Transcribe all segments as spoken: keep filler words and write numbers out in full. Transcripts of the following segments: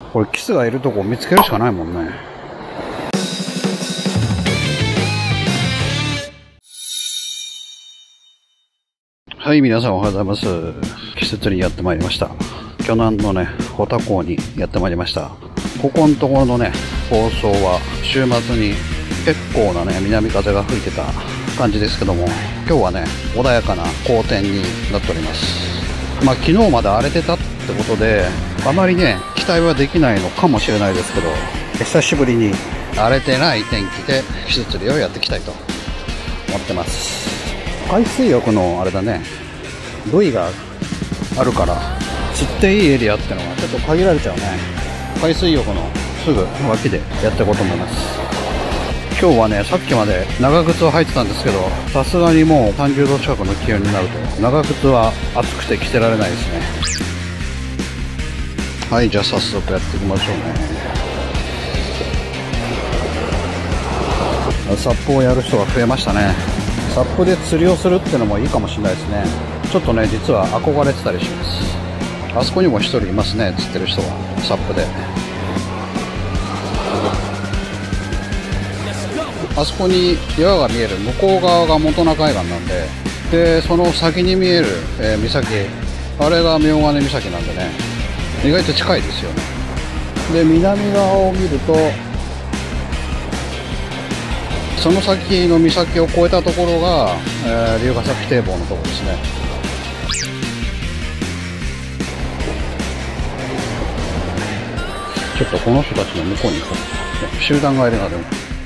これキスがいるとこを見つけるしかないもんね。はい、皆さんおはようございます。キス釣りやってまいりました。巨南のね、穂田港にやってまいりました。ここのところのね、放送は週末に結構なね、南風が吹いてた感じですけども、今日はね、穏やかな好天になっております。まあ昨日まで荒れてたってことで、あまりね、期待はできないのかもしれないですけど、久しぶりに荒れてない天気でキス釣りをやっていきたいと思ってます。海水浴のあれだね、ブイがあるから釣っていいエリアってのがちょっと限られちゃうね。海水浴のすぐ脇でやっていこうと思います。今日はね、さっきまで長靴を履いてたんですけど、さすがにもうさんじゅうど近くの気温になると長靴は暑くて着てられないですね。はい、じゃあ早速やっていきましょうね。サップをやる人が増えましたね。サップで釣りをするってのもいいかもしれないですね。ちょっとね、実は憧れてたりします。あそこにも一人いますね、釣ってる人がサップで。あそこに岩が見える向こう側が元中海岸なんで、でその先に見える、えー、岬、あれが明金岬なんでね、意外と近いですよね。で南側を見ると、その先の岬を越えたところが、えー、龍ヶ崎堤防のところですね。ちょっとこの人たちの向こうに行こう。集団がいるのでも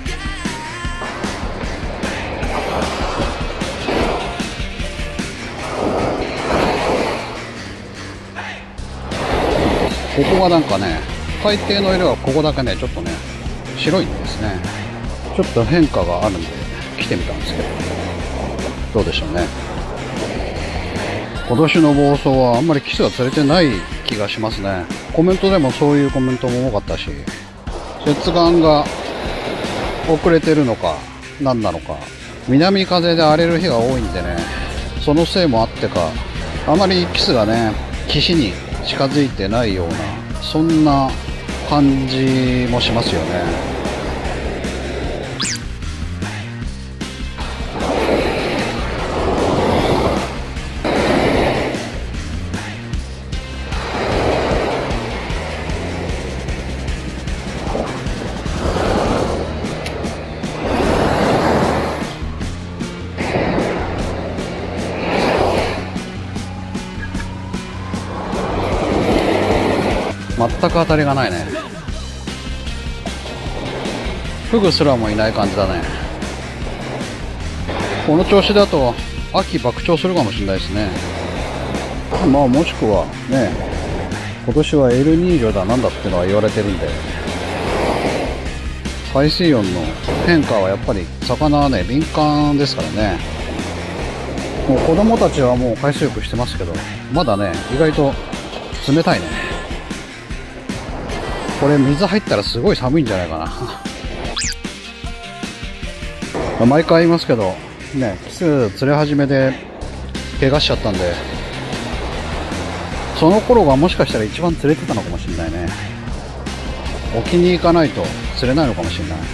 ここがなんかね、海底の色がここだけね、ちょっとね、白いんですね。ちょっと変化があるんで、来てみたんですけど、どうでしょうね。今年の房総はあんまりキスが釣れてない気がしますね。コメントでもそういうコメントも多かったし、接岸が遅れてるのか、何なのか、南風で荒れる日が多いんでね、そのせいもあってか、あまりキスがね、岸に近づいてないような、そんな感じもしますよね。全く当たりがないね。フグすらもいない感じだね。この調子だと秋爆釣するかもしれないですね。まあもしくはね、今年はエルニーニョだなんだってのは言われてるんで、海水温の変化はやっぱり魚はね敏感ですからね。もう子供たちはもう海水浴してますけど、まだね意外と冷たいね。これ水入ったらすごい寒いんじゃないかな。毎回言いますけどね、キス釣れ始めで怪我しちゃったんで、その頃がもしかしたら一番釣れてたのかもしれないね。沖に行かないと釣れないのかもしれない。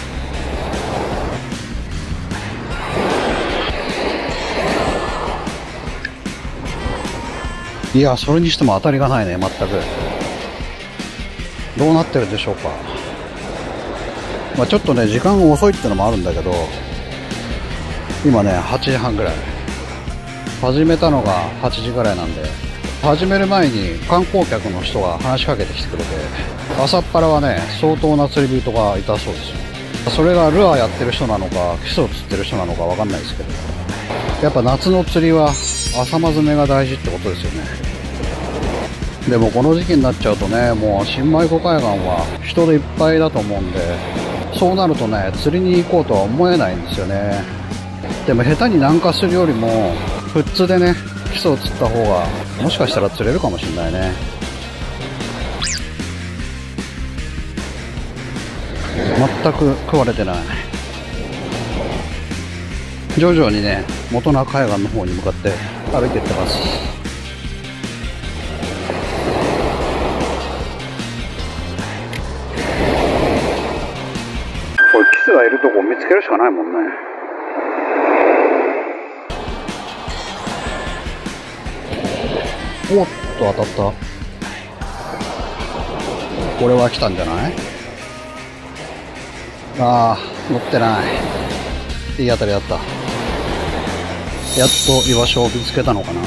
いや、それにしても当たりがないね、全く。どうなってるでしょうか。まあ、ちょっとね時間が遅いってのもあるんだけど、今ねはちじはんぐらい、始めたのがはちじぐらいなんで、始める前に観光客の人が話しかけてきてくれて、朝っぱらはね相当な釣り人がいたそうですよ。それがルアーやってる人なのかキスを釣ってる人なのかわかんないですけど、やっぱ夏の釣りは朝間詰めが大事ってことですよね。でもこの時期になっちゃうとね、もう新米湖海岸は人でいっぱいだと思うんで、そうなるとね釣りに行こうとは思えないんですよね。でも下手に南下するよりも富津でねキスを釣った方がもしかしたら釣れるかもしれないね。全く食われてない。徐々にね元中海岸の方に向かって歩いていってます。 がいるとこを見つけるしかないもんね。おっと、当たった。これは来たんじゃない？ああ、乗ってない。いい当たりだった。やっと居場所を見つけたのかな。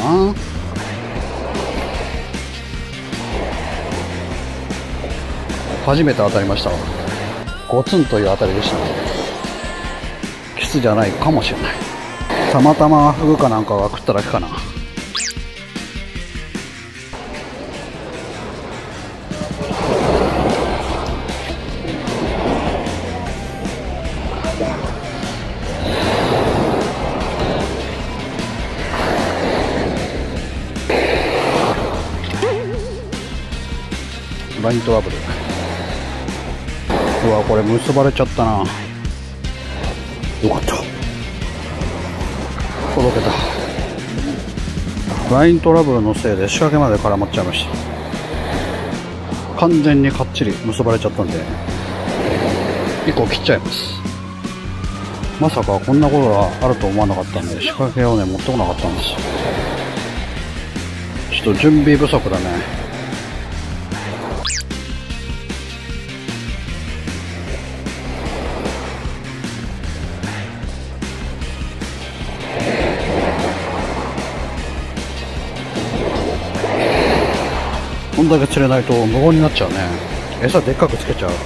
初めて当たりましたわ。ゴツンという当たりでしたね。キスじゃないかもしれない。たまたまフグかなんかが食っただけかな。ライントラブル。うわ、これ結ばれちゃったな。よかった、届けた。ライントラブルのせいで仕掛けまで絡まっちゃいました。完全にかっちり結ばれちゃったんでいっこ切っちゃいます。まさかこんなことがあると思わなかったんで、仕掛けをね持ってこなかったんですよ。ちょっと準備不足だね。こんだけ釣れないと無言になっちゃうね。餌でっかくつけちゃう。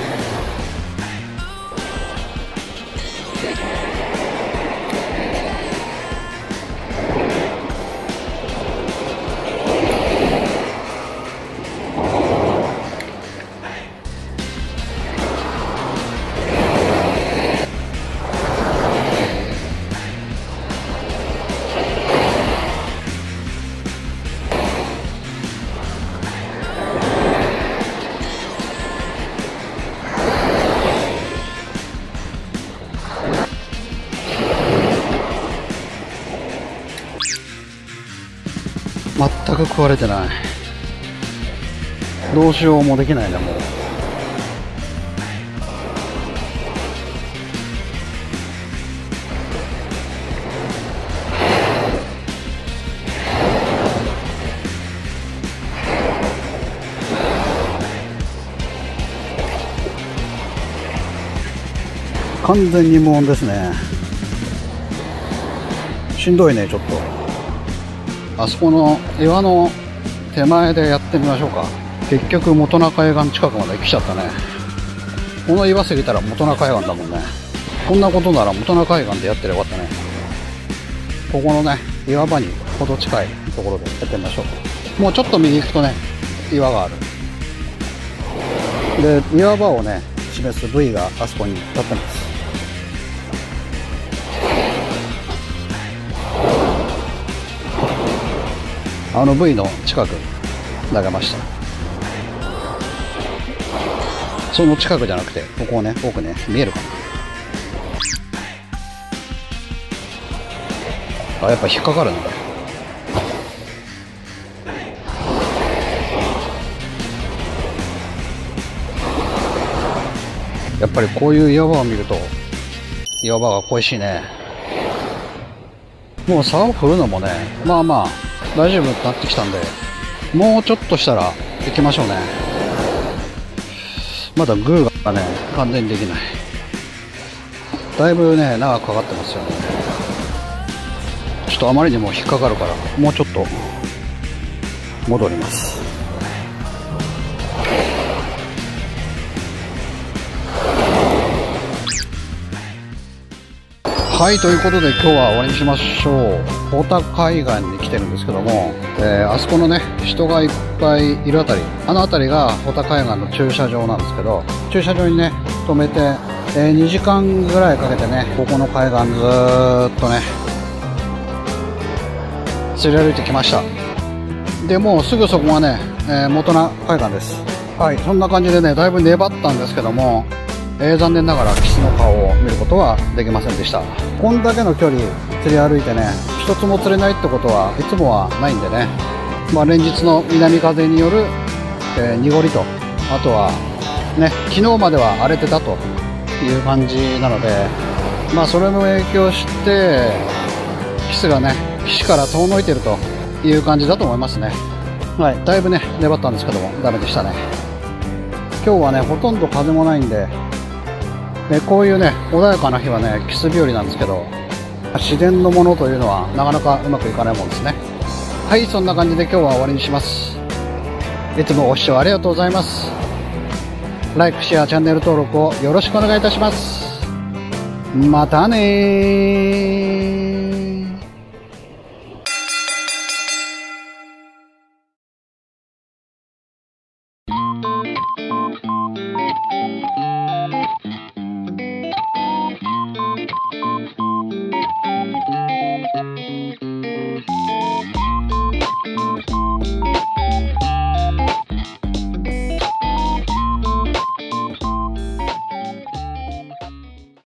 全く食われてない。どうしようもできないね、もう。完全に無音ですね。しんどいね、ちょっと。あそこの岩の手前でやってみましょうか。結局元中海岸近くまで来ちゃったね。この岩過ぎたら元中海岸だもんね。こんなことなら元中海岸でやってればよかったね。ここのね岩場にほど近いところでやってみましょう。もうちょっと右行くとね岩がある。で岩場をね示すブイがあそこに立ってます。あのブイの近く投げました。その近くじゃなくてここね、奥ね、見えるかな。あ、やっぱ引っかかるんだ。やっぱりこういう岩場を見ると岩場が恋しいね。もう竿を振るのもね、まあまあ大丈夫になってきたんで、もうちょっとしたら行きましょうね。まだグーがね完全にできない。だいぶね長くかかってますよね。ちょっとあまりにも引っかかるからもうちょっと戻ります。はい、ということで今日は終わりにしましょう。太田海岸に来てるんですけども、えー、あそこのね人がいっぱいいるあたり、あのあたりが太田海岸の駐車場なんですけど、駐車場にね止めて、えー、にじかんぐらいかけてねここの海岸ずーっとね釣り歩いてきました。でもうすぐそこがね、えー、元名海岸です。はい、そんな感じでねだいぶ粘ったんですけども、えー、残念ながらキスの顔を見ることはできませんでした。こんだけの距離釣り歩いてね一つも釣れないってことはいつもはないんでね、まあ、連日の南風による、えー、濁りと、あとはね昨日までは荒れてたという感じなので、まあそれの影響してキスがね岸から遠のいてるという感じだと思いますね。はい、だいぶね粘ったんですけどもダメでしたね。今日はねほとんど風もないんで、でこういうね穏やかな日はねキス日和なんですけど、自然のものというのはなかなかうまくいかないもんですね。はい、そんな感じで今日は終わりにします。いつもご視聴ありがとうございます。ライク、シェア、チャンネル登録をよろしくお願いいたします。またねー。